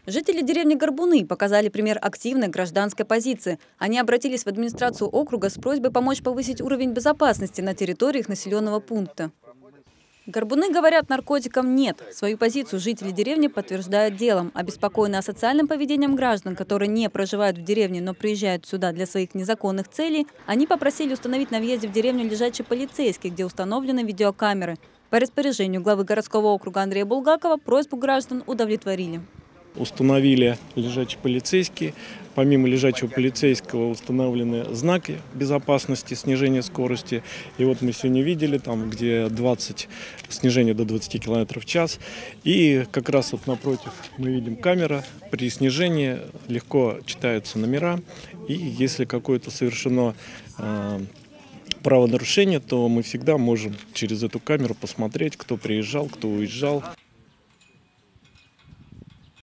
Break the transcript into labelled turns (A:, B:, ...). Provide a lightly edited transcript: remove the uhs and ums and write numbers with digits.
A: Жители деревни Горбуны показали пример активной гражданской позиции. Они обратились в администрацию округа с просьбой помочь повысить уровень безопасности на территории их населенного пункта. Горбуны говорят, наркотикам нет. Свою позицию жители деревни подтверждают делом. Обеспокоены асоциальным поведением граждан, которые не проживают в деревне, но приезжают сюда для своих незаконных целей, они попросили установить на въезде в деревню лежачий полицейский, где установлены видеокамеры. По распоряжению главы городского округа Андрея Булгакова просьбу граждан удовлетворили.
B: Установили лежачий полицейский. Помимо лежачего полицейского установлены знаки безопасности, снижения скорости. И вот мы сегодня видели, там, где снижение до 20 км в час. И как раз вот напротив мы видим камера. При снижении легко читаются номера. И если какое-то совершено правонарушение, то мы всегда можем через эту камеру посмотреть, кто приезжал, кто уезжал.